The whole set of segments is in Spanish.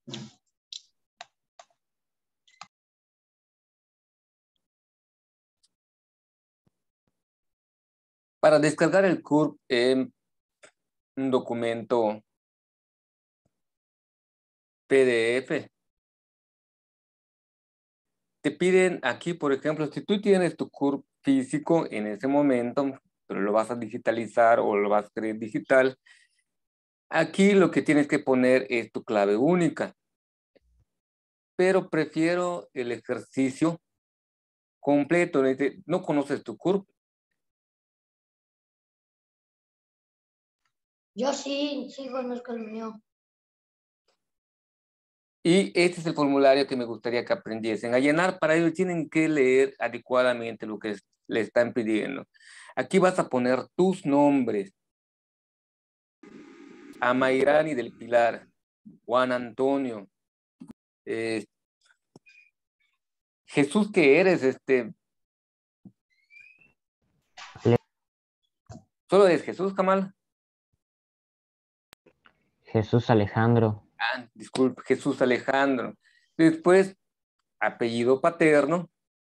Para descargar el CURP en un documento PDF, te piden aquí, por ejemplo, si tú tienes tu CURP físico en ese momento, pero lo vas a digitalizar o lo vas a crear digital, aquí lo que tienes que poner es tu clave única. Pero prefiero el ejercicio completo. ¿No conoces tu CURP? Yo sí conozco el mío. Y este es el formulario que me gustaría que aprendiesen a llenar. Para ello tienen que leer adecuadamente lo que le están pidiendo. Aquí vas a poner tus nombres. Amairani del Pilar, Juan Antonio, Jesús, ¿qué eres? ¿Solo es Jesús, Kamal? Jesús Alejandro. Ah, disculpe, Jesús Alejandro. Después, apellido paterno,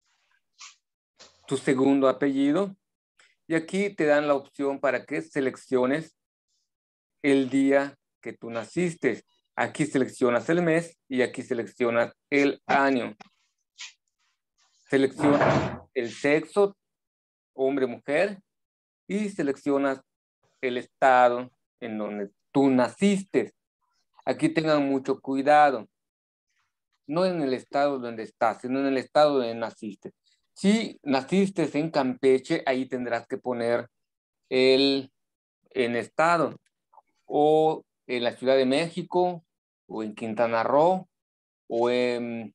tu segundo apellido, y aquí te dan la opción para que selecciones el día que tú naciste. Aquí seleccionas el mes y aquí seleccionas el año. Seleccionas el sexo, hombre, mujer, y seleccionas el estado en donde tú naciste. Aquí tengan mucho cuidado, no en el estado donde estás, sino en el estado donde naciste. Si naciste en Campeche, ahí tendrás que poner el en estado, o en la Ciudad de México, o en Quintana Roo, o en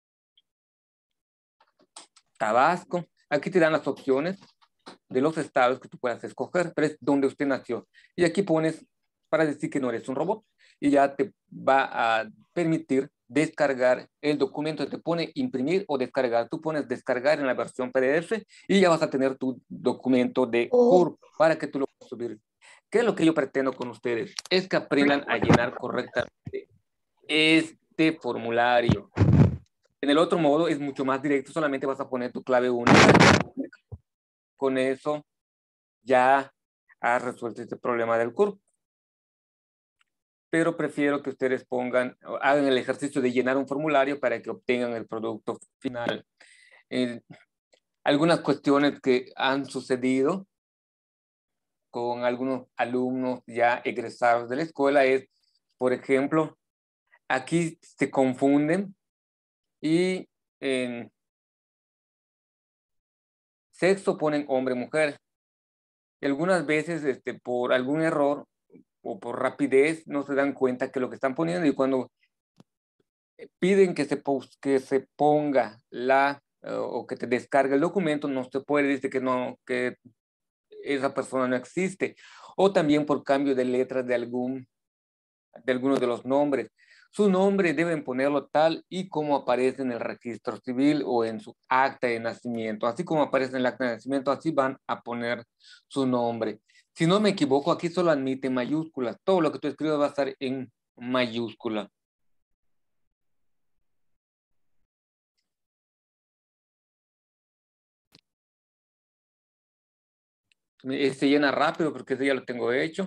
Tabasco. Aquí te dan las opciones de los estados que tú puedas escoger, pero es donde usted nació. Y aquí pones para decir que no eres un robot y ya te va a permitir descargar el documento. Te pone imprimir o descargar. Tú pones descargar en la versión PDF y ya vas a tener tu documento de CURP para que tú lo puedas subir. ¿Qué es lo que yo pretendo con ustedes? Es que aprendan a llenar correctamente este formulario. En el otro modo es mucho más directo, solamente vas a poner tu clave única. Con eso ya has resuelto este problema del CURP. Pero prefiero que ustedes hagan el ejercicio de llenar un formulario para que obtengan el producto final. Algunas cuestiones que han sucedido con algunos alumnos ya egresados de la escuela es, por ejemplo, aquí se confunden y en sexo ponen hombre-mujer. Y algunas veces por algún error o por rapidez no se dan cuenta que lo que están poniendo, y cuando piden que se ponga o que te descargue el documento, no se puede, dice que no, que esa persona no existe, o también por cambio de letras de algunos de los nombres. Su nombre deben ponerlo tal y como aparece en el registro civil o en su acta de nacimiento. Así como aparece en el acta de nacimiento, así van a poner su nombre. Si no me equivoco, aquí solo admite mayúsculas. Todo lo que tú escribas va a estar en mayúscula. Se llena rápido porque ese ya lo tengo hecho.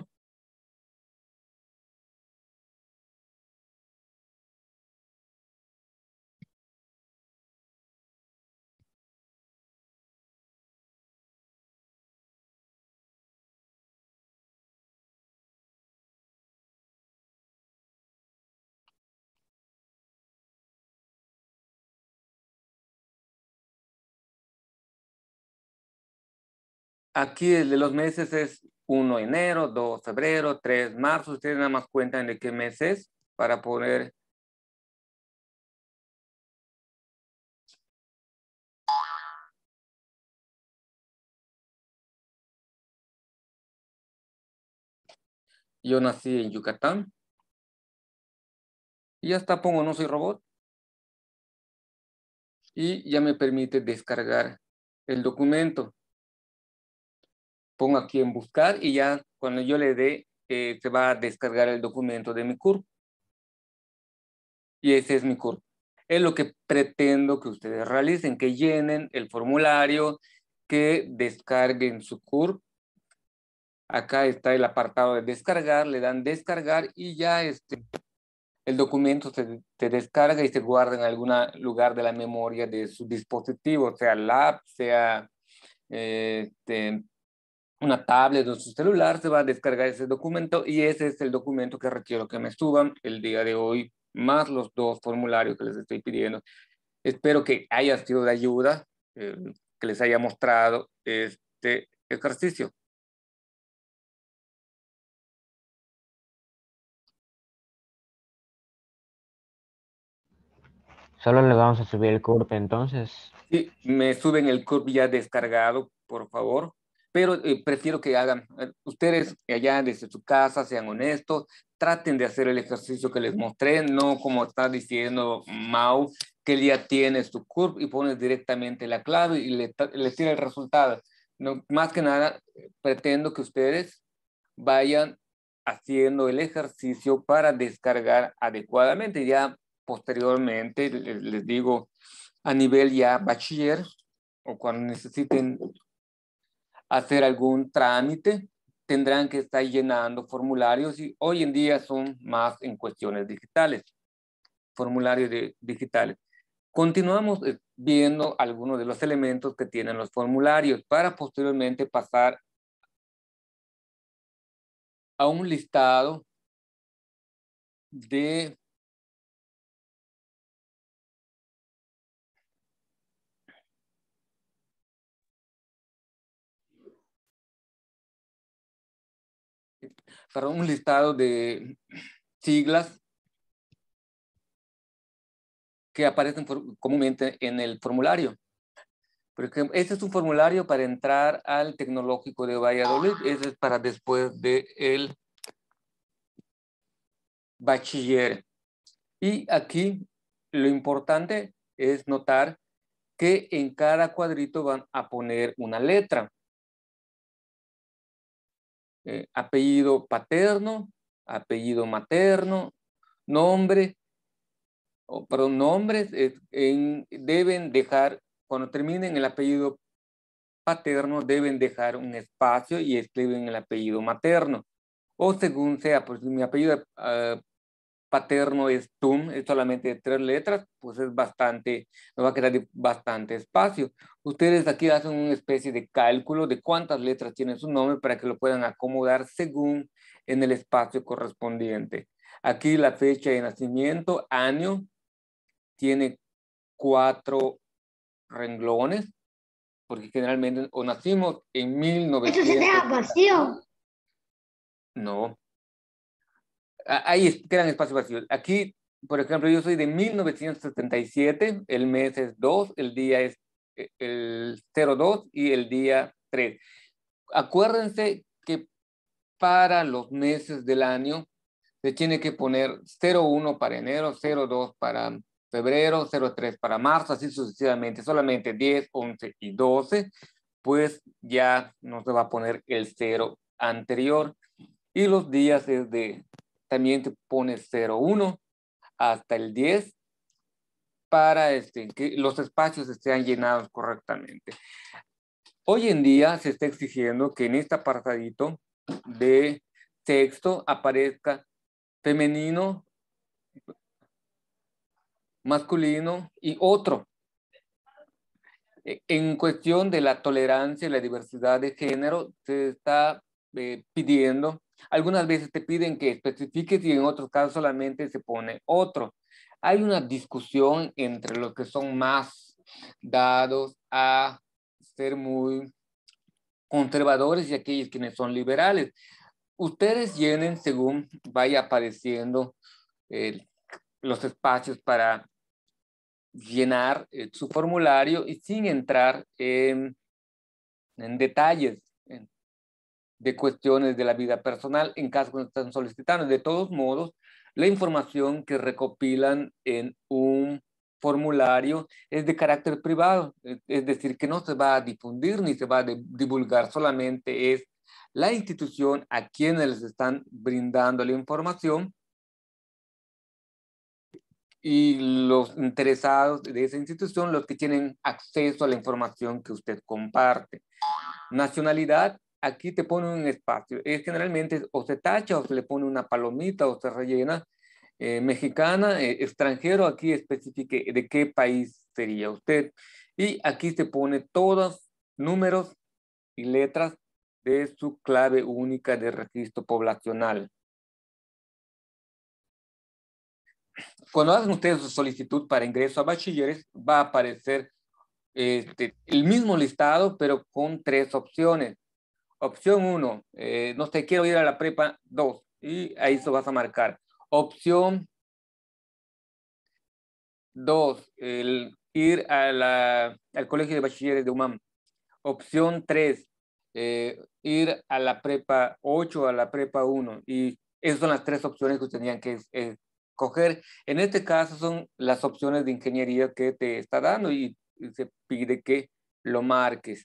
Aquí el de los meses es 1 enero, 2 febrero, 3 marzo. Ustedes nada más cuentan de qué mes es para poder. Yo nací en Yucatán. Y ya está, pongo no soy robot. Y ya me permite descargar el documento. Pongo aquí en buscar y ya cuando yo le dé, se va a descargar el documento de mi CURP. Y ese es mi CURP. Es lo que pretendo que ustedes realicen, que llenen el formulario, que descarguen su CURP. Acá está el apartado de descargar, le dan descargar y ya el documento se descarga y se guarda en algún lugar de la memoria de su dispositivo, sea la app, sea una tablet o su celular. Se va a descargar ese documento y ese es el documento que requiero que me suban el día de hoy, más los 2 formularios que les estoy pidiendo. Espero que haya sido de ayuda, que les haya mostrado este ejercicio. Solo le vamos a subir el CURP entonces. Sí, me suben el CURP ya descargado, por favor, pero prefiero que hagan, ustedes allá desde su casa, sean honestos, traten de hacer el ejercicio que les mostré, no como está diciendo Mau, que él ya tiene su CURP y pones directamente la clave y le tira el resultado. No, más que nada, pretendo que ustedes vayan haciendo el ejercicio para descargar adecuadamente. Ya posteriormente, les digo, a nivel ya bachiller o cuando necesiten hacer algún trámite, tendrán que estar llenando formularios y hoy en día son más en cuestiones digitales, formularios digitales. Continuamos viendo algunos de los elementos que tienen los formularios para posteriormente pasar a un listado de siglas que aparecen comúnmente en el formulario. Por ejemplo, este es un formulario para entrar al Tecnológico de Valladolid. Ese es para después del bachiller. Y aquí lo importante es notar que en cada cuadrito van a poner una letra. Apellido paterno, apellido materno, nombre, o pronombres, deben dejar, cuando terminen el apellido paterno, deben dejar un espacio y escriben el apellido materno. O según sea, pues si mi apellido paterno es Tum, es solamente de 3 letras, pues es bastante, me va a quedar bastante espacio. Ustedes aquí hacen una especie de cálculo de cuántas letras tiene su nombre para que lo puedan acomodar según en el espacio correspondiente. Aquí la fecha de nacimiento, año, tiene 4 renglones, porque generalmente o nacimos en Eso se 1900. queda vacío. No, ahí quedan espacios vacíos. Aquí, por ejemplo, yo soy de 1977, el mes es 2, el día es el 02 y el día 3. Acuérdense que para los meses del año se tiene que poner 01 para enero, 02 para febrero, 03 para marzo, así sucesivamente. Solamente 10, 11 y 12, pues ya no se va a poner el 0 anterior. Y los días también te pones 01 hasta el 10 para que los espacios estén llenados correctamente. Hoy en día se está exigiendo que en este apartadito de texto aparezca femenino, masculino y otro. En cuestión de la tolerancia y la diversidad de género, se está pidiendo, algunas veces te piden que especifiques y en otros casos solamente se pone otro. Hay una discusión entre los que son más dados a ser muy conservadores y aquellos quienes son liberales. Ustedes llenen según vaya apareciendo los espacios para llenar su formulario y sin entrar en detalles de cuestiones de la vida personal en caso que están solicitando. De todos modos, la información que recopilan en un formulario es de carácter privado, es decir, que no se va a difundir ni se va a divulgar, solamente es la institución a quienes les están brindando la información y los interesados de esa institución, los que tienen acceso a la información que usted comparte. Nacionalidad, aquí te pone un espacio. Es generalmente o se tacha o se le pone una palomita o se rellena. Mexicana, extranjero, aquí especifique de qué país sería usted. Y aquí se pone todos números y letras de su clave única de registro poblacional. Cuando hacen ustedes su solicitud para ingreso a bachilleres, va a aparecer el mismo listado, pero con 3 opciones. Opción 1, no sé, quiero ir a la prepa 2, y ahí se vas a marcar. Opción 2, ir al colegio de bachilleres de UMAM. Opción 3, ir a la prepa 8 o a la prepa 1. Y esas son las 3 opciones que tenían que escoger. En este caso son las opciones de ingeniería que te está dando y se pide que lo marques.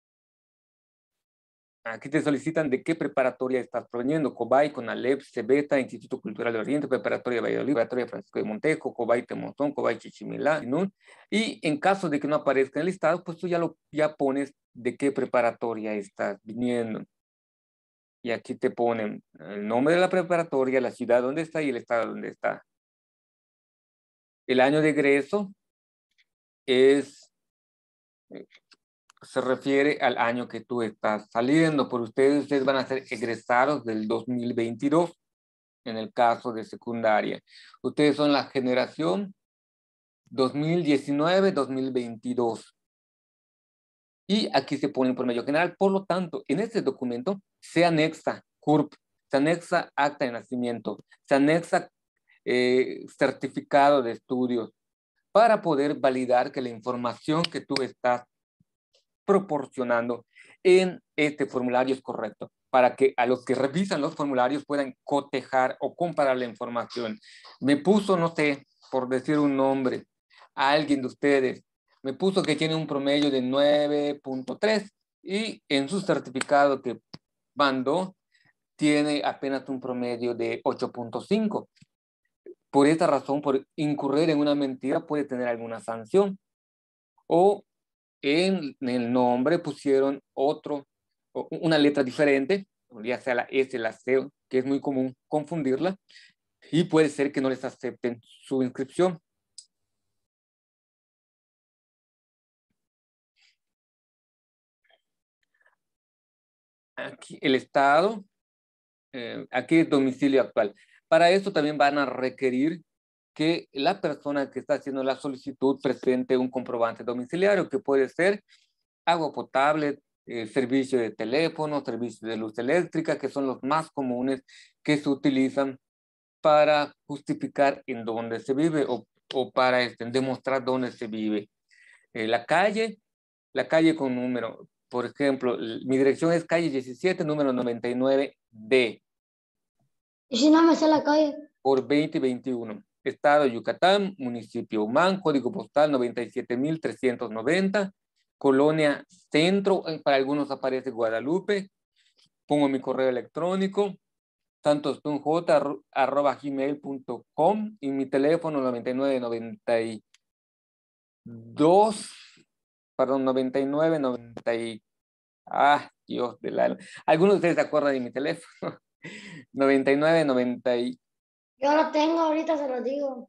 Aquí te solicitan de qué preparatoria estás proveniendo: Cobay, Conalep, Cebeta, Instituto Cultural de Oriente, Preparatoria de Valladolid, Preparatoria Francisco de Montejo, Cobay Temozón, Cobay Chichimilá, ¿no? Y en caso de que no aparezca en el listado, pues tú ya pones de qué preparatoria estás viniendo. Y aquí te ponen el nombre de la preparatoria, la ciudad donde está y el estado donde está. El año de egreso se refiere al año que tú estás saliendo. Por ustedes van a ser egresados del 2022, en el caso de secundaria. Ustedes son la generación 2019-2022. Y aquí se pone un promedio general. Por lo tanto, en este documento se anexa CURP, se anexa acta de nacimiento, se anexa certificado de estudios, para poder validar que la información que tú estás proporcionando en este formulario es correcto, para que a los que revisan los formularios puedan cotejar o comparar la información. Me puso, no sé, por decir un nombre, a alguien de ustedes, me puso que tiene un promedio de 9.3 y en su certificado que mandó tiene apenas un promedio de 8.5. Por esta razón, por incurrir en una mentira, puede tener alguna sanción. O en el nombre pusieron una letra diferente, ya sea la S, la C, que es muy común confundirla, y puede ser que no les acepten su inscripción. Aquí el estado, aquí es domicilio actual. Para esto también van a requerir que la persona que está haciendo la solicitud presente un comprobante domiciliario, que puede ser agua potable, servicio de teléfono, servicio de luz eléctrica, que son los más comunes que se utilizan para justificar en dónde se vive o para demostrar dónde se vive. La calle con número, por ejemplo, mi dirección es calle 17, número 99D, ¿Y si no me sé la calle? por 2021. Estado de Yucatán, municipio Humán, código postal 97.390, Colonia Centro, para algunos aparece Guadalupe. Pongo mi correo electrónico, santostunj@gmail.com, y mi teléfono 9992, perdón, 9990. Dios del alma. Algunos de ustedes se acuerdan de mi teléfono. 9990. Yo lo tengo, ahorita se lo digo.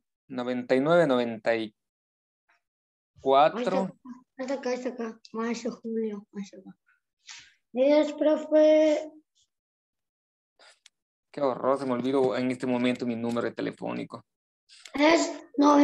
9994. Ahí está acá. Marzo, julio, marzo. Es, profe. Qué horror, se me olvidó en este momento mi número telefónico. No,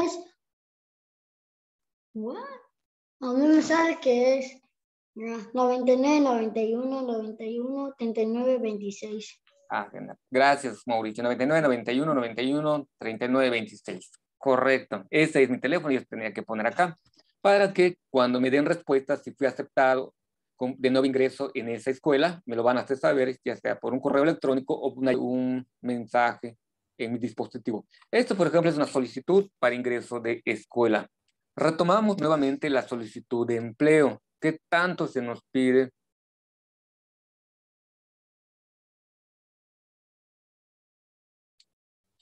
¿what? A mí me sale que es 99, 91, 91, 39, 26. Gracias, Mauricio. 99, 91, 91, 39, 26. Correcto. Ese es mi teléfono y yo tenía que poner acá para que cuando me den respuesta si fui aceptado de nuevo ingreso en esa escuela, me lo van a hacer saber, ya sea por un correo electrónico o un mensaje en mi dispositivo. Esto, por ejemplo, es una solicitud para ingreso de escuela. Retomamos nuevamente la solicitud de empleo. ¿Qué tanto se nos pide?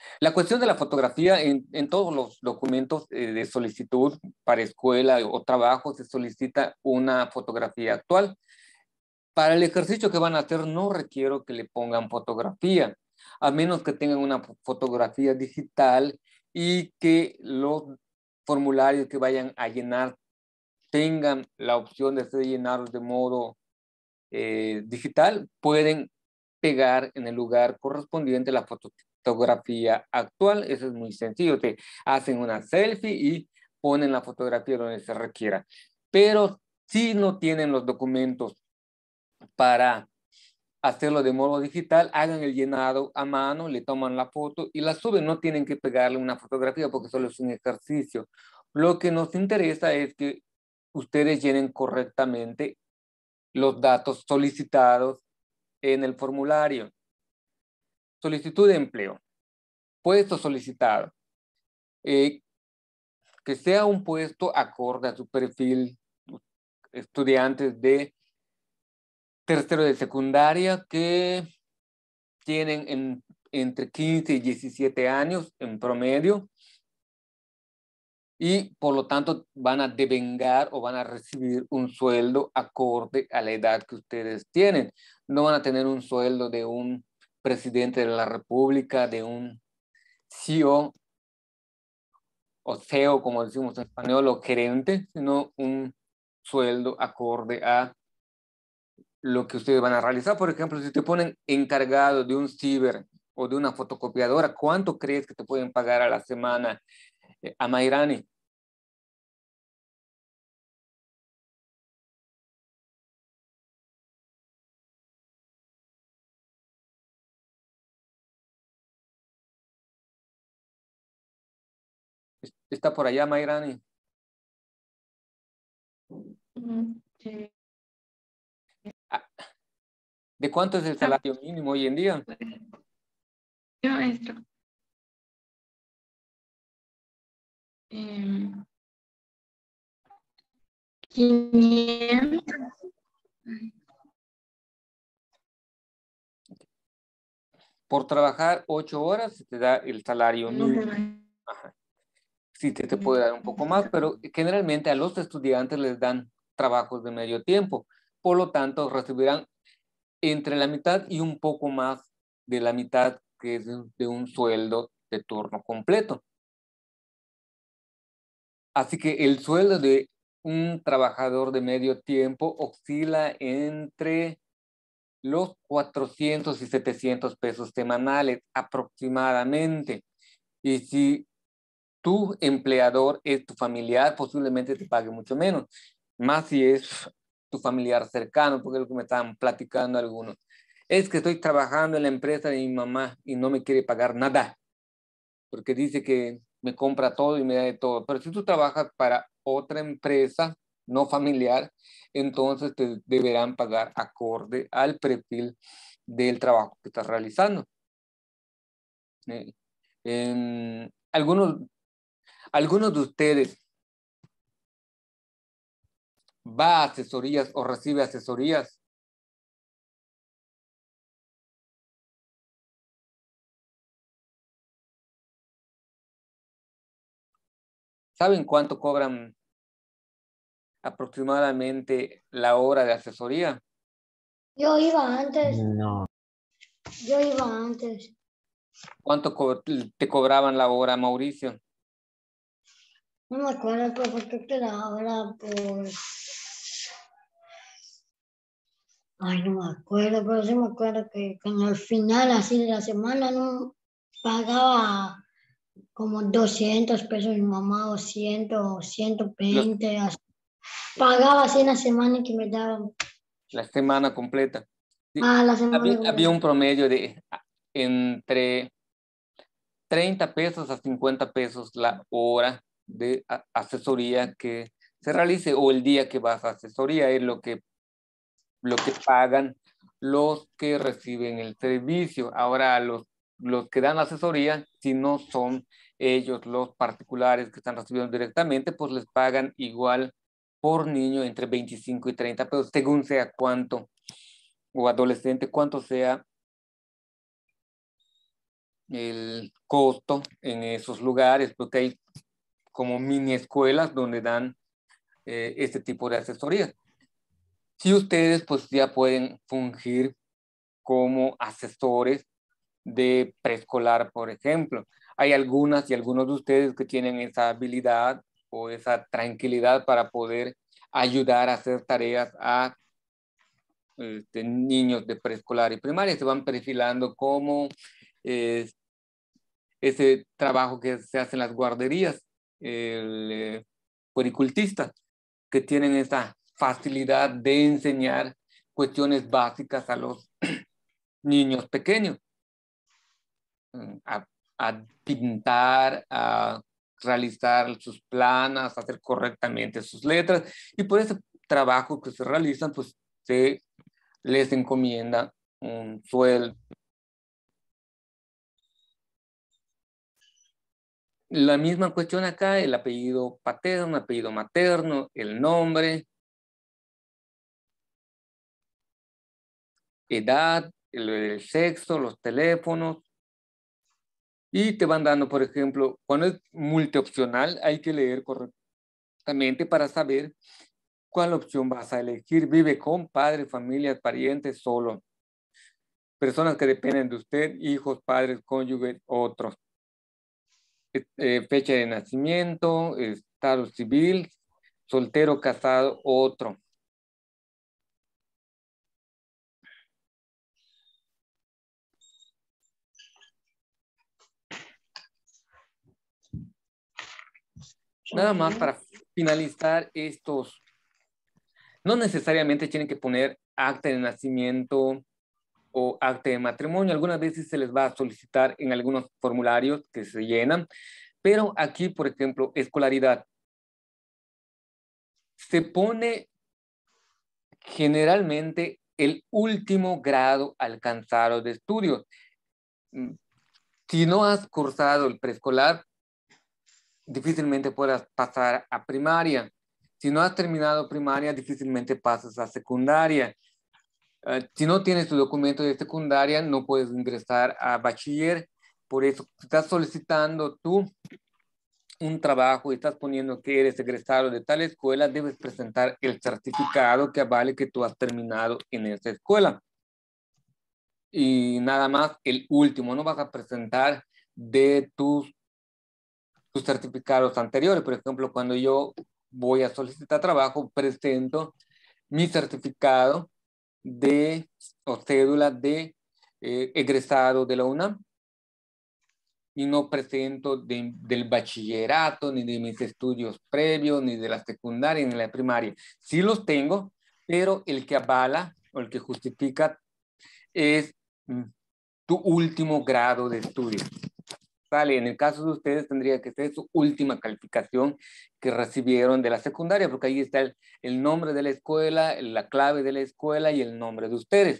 La cuestión de la fotografía en todos los documentos de solicitud para escuela o trabajo se solicita una fotografía actual. Para el ejercicio que van a hacer no requiero que le pongan fotografía, a menos que tengan una fotografía digital y que los formularios que vayan a llenar tengan la opción de ser llenados de modo digital, pueden pegar en el lugar correspondiente la fotografía actual. Eso es muy sencillo. Te hacen una selfie y ponen la fotografía donde se requiera. Pero si no tienen los documentos para hacerlo de modo digital, hagan el llenado a mano, le toman la foto y la suben. No tienen que pegarle una fotografía porque solo es un ejercicio. Lo que nos interesa es que ustedes llenen correctamente los datos solicitados en el formulario. Solicitud de empleo. Puesto solicitado. Que sea un puesto acorde a su perfil. Estudiantes de tercero de secundaria que tienen entre 15 y 17 años en promedio y por lo tanto van a devengar o van a recibir un sueldo acorde a la edad que ustedes tienen. No van a tener un sueldo de un presidente de la República, de un CEO o CEO, como decimos en español, o gerente, sino un sueldo acorde a lo que ustedes van a realizar. Por ejemplo, si te ponen encargado de un ciber o de una fotocopiadora, ¿cuánto crees que te pueden pagar a la semana, a Mayrani? ¿Está por allá, Mayrani? Sí. ¿De cuánto es el salario mínimo hoy en día? Sí, maestro. 500. Por trabajar 8 horas se te da el salario No mínimo. sé. Ajá. Sí, te puede dar un poco más, pero generalmente a los estudiantes les dan trabajos de medio tiempo. Por lo tanto, recibirán entre la mitad y un poco más de la mitad que es de un sueldo de turno completo. Así que el sueldo de un trabajador de medio tiempo oscila entre los 400 y 700 pesos semanales aproximadamente. Y si tu empleador es tu familiar, posiblemente te pague mucho menos. Más si es tu familiar cercano, porque es lo que me estaban platicando algunos. Es que estoy trabajando en la empresa de mi mamá y no me quiere pagar nada, porque dice que me compra todo y me da de todo. Pero si tú trabajas para otra empresa no familiar, entonces te deberán pagar acorde al perfil del trabajo que estás realizando. Algunos de ustedes va a asesorías o recibe asesorías. ¿Saben cuánto cobran aproximadamente la hora de asesoría? Yo iba antes, No, yo iba antes. ¿Cuánto te cobraban la hora, Mauricio? No me acuerdo, pero creo que la hora por... Ay, no me acuerdo, pero sí me acuerdo que en el final así de la semana no pagaba como 200 pesos mi mamá, o 100, o Los, 120. Pagaba así en la semana que me daban. la semana completa. Sí, Ah, la semana había un completa. promedio de entre 30 pesos a 50 pesos la hora de asesoría que se realice o el día que vas a asesoría es lo que pagan los que reciben el servicio. Ahora, los que dan asesoría, si no son ellos los particulares que están recibiendo directamente, pues les pagan igual por niño entre 25 y 30 pesos, según sea cuánto, o adolescente, cuánto sea el costo en esos lugares, porque hay como mini escuelas donde dan este tipo de asesorías. Si ustedes pues ya pueden fungir como asesores de preescolar, por ejemplo. Hay algunas y algunos de ustedes que tienen esa habilidad o esa tranquilidad para poder ayudar a hacer tareas a niños de preescolar y primaria. Se van perfilando como ese trabajo que se hace en las guarderías, el puericultista, que tienen esa facilidad de enseñar cuestiones básicas a los niños pequeños, a, a pintar, a realizar sus planas, a hacer correctamente sus letras, y por ese trabajo que se realizan, pues se les encomienda un sueldo. La misma cuestión acá, el apellido paterno, apellido materno, el nombre, edad, el sexo, los teléfonos, y te van dando, por ejemplo, cuando es multiopcional, hay que leer correctamente para saber cuál opción vas a elegir. Vive con padres, familias, parientes, solo. Personas que dependen de usted, hijos, padres, cónyuges, otros. Fecha de nacimiento, estado civil, soltero, casado, otro. Nada más para finalizar estos, no necesariamente tienen que poner acta de nacimiento o acta de matrimonio. Algunas veces se les va a solicitar en algunos formularios que se llenan, pero aquí, por ejemplo, escolaridad. Se pone generalmente el último grado alcanzado de estudios. Si no has cursado el preescolar, difícilmente puedas pasar a primaria. Si no has terminado primaria, difícilmente pasas a secundaria. Si no tienes tu documento de secundaria, no puedes ingresar a bachiller. Por eso, si estás solicitando tú un trabajo y estás poniendo que eres egresado de tal escuela, debes presentar el certificado que avale que tú has terminado en esa escuela. Y nada más, el último, no vas a presentar de tus certificados anteriores. Por ejemplo, cuando yo voy a solicitar trabajo, presento mi certificado de o cédula de egresado de la UNAM y no presento del bachillerato, ni de mis estudios previos, ni de la secundaria, ni de la primaria. Sí los tengo, pero el que avala o el que justifica es tu último grado de estudio. Vale, en el caso de ustedes tendría que ser su última calificación que recibieron de la secundaria, porque ahí está el nombre de la escuela, la clave de la escuela y el nombre de ustedes.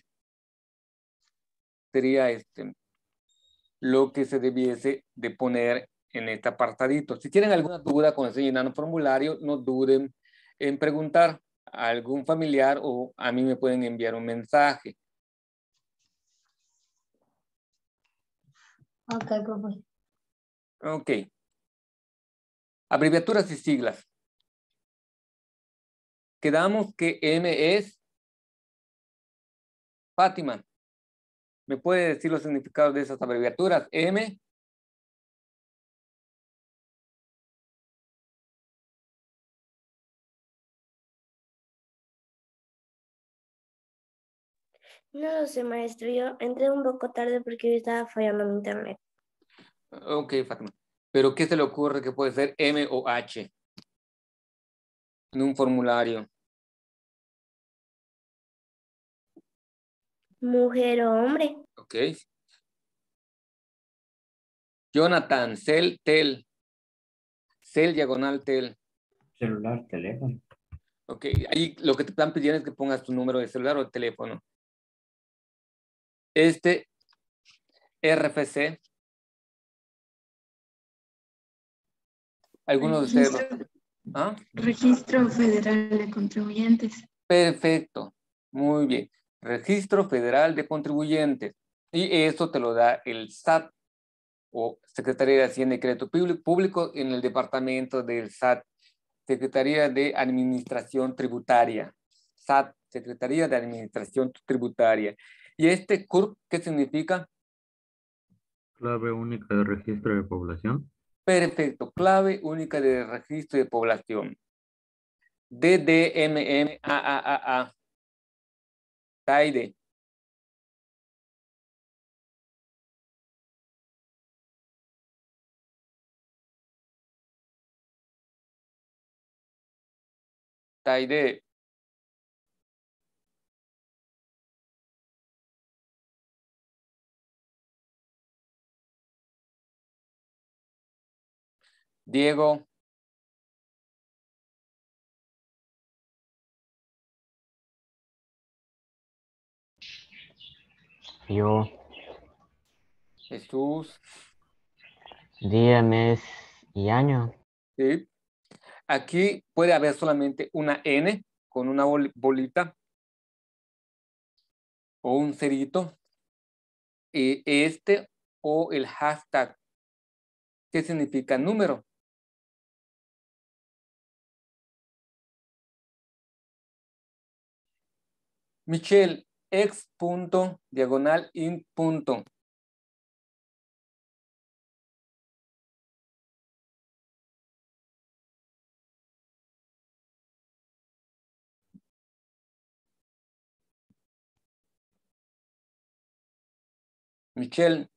Sería lo que se debiese de poner en este apartadito. Si tienen alguna duda con ese llenando formulario, no duden en preguntar a algún familiar o a mí me pueden enviar un mensaje. Ok, profe. Ok. Abreviaturas y siglas. Quedamos que M es Fátima. ¿Me puede decir los significados de esas abreviaturas? M. No lo sé, maestro. Yo entré un poco tarde porque hoy estaba fallando mi internet. Ok, Fátima. ¿Pero qué se le ocurre que puede ser M o H en un formulario? Mujer o hombre. Ok. Jonathan, cel, tel. Cel, diagonal, tel. Celular, teléfono. Ok, ahí lo que te están pidiendo es que pongas tu número de celular o de teléfono. RFC. Algunos de ustedes Registro, ¿Ah? Registro Federal de Contribuyentes. Perfecto. Muy bien. Registro Federal de Contribuyentes. Y eso te lo da el SAT. o Secretaría de Hacienda y Crédito Público en el departamento del SAT, Secretaría de Administración Tributaria, SAT, Secretaría de Administración Tributaria. ¿Y este CURP qué significa? Clave única de registro de población. Perfecto, clave única de registro de población. DDMMAAA. TAIDE. TAIDE. Diego. Yo, Jesús. día, mes y año. ¿Sí? Aquí puede haber solamente una N con una bolita o un cerito. Y este o el hashtag. ¿Qué significa número? Michelle, ex punto, diagonal, in punto. Michelle,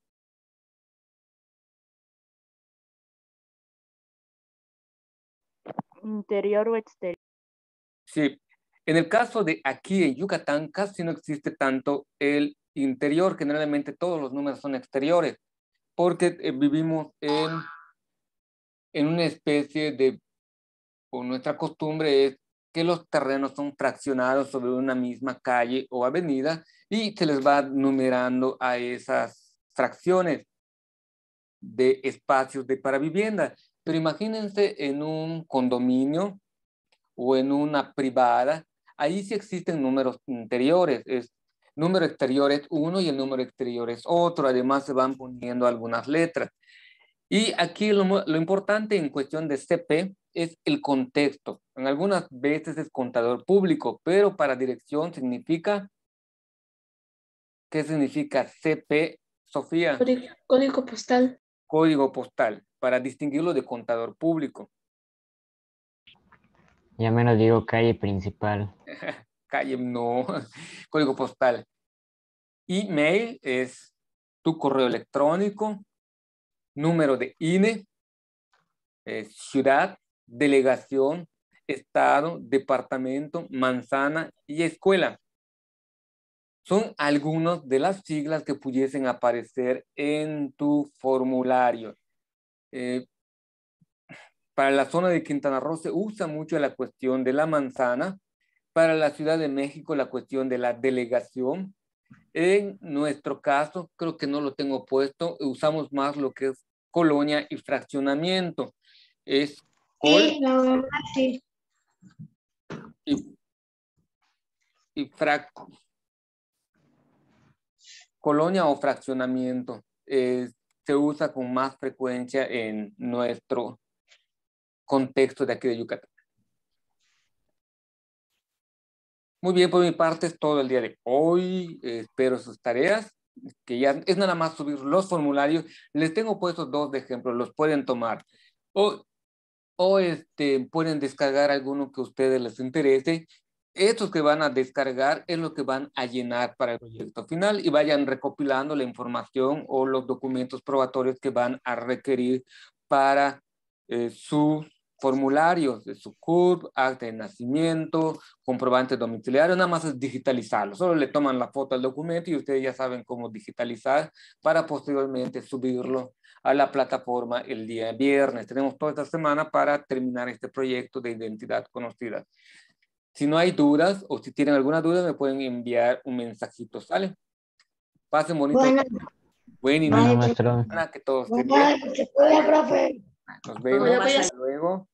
Interior o exterior. sí. En el caso de aquí en Yucatán, casi no existe tanto el interior. Generalmente todos los números son exteriores, porque vivimos en una especie de, o nuestra costumbre es que los terrenos son fraccionados sobre una misma calle o avenida y se les va numerando a esas fracciones de espacios para vivienda. Pero imagínense en un condominio o en una privada, ahí sí existen números interiores. Número exterior es uno y el número exterior es otro. Además se van poniendo algunas letras. Y aquí lo importante en cuestión de CP es el contexto. En algunas veces es contador público, pero para dirección significa, ¿qué significa CP, Sofía? Código postal. Código postal, para distinguirlo de contador público. Ya menos digo calle principal. Calle, no. Código postal. Email es tu correo electrónico, número de INE, ciudad, delegación, estado, departamento, manzana y escuela. Son algunas de las siglas que pudiesen aparecer en tu formulario. Para la zona de Quintana Roo se usa mucho la cuestión de la manzana. Para la Ciudad de México la cuestión de la delegación. En nuestro caso, creo que no lo tengo puesto, usamos más lo que es colonia y fraccionamiento. Es Sí, la verdad, sí. y colonia o fraccionamiento. Se usa con más frecuencia en nuestro contexto de aquí de Yucatán. Muy bien, por mi parte es todo el día de hoy. Espero sus tareas, que ya es nada más subir los formularios. Les tengo puestos dos de ejemplos, los pueden tomar. O pueden descargar alguno que a ustedes les interese. Estos que van a descargar es lo que van a llenar para el proyecto final y vayan recopilando la información o los documentos probatorios que van a requerir para sus formularios de su CURP, acta de nacimiento, comprobante domiciliario. Nada más es digitalizarlo. Solo le toman la foto al documento y ustedes ya saben cómo digitalizar para posteriormente subirlo a la plataforma el día viernes. Tenemos toda esta semana para terminar este proyecto de identidad conocida. Si no hay dudas o si tienen alguna duda, me pueden enviar un mensajito, ¿sale? Pasen bonito. Buen inicio. Bueno, maestro. Que todos estén bien. Se puede, profe. Nos vemos. Hasta luego.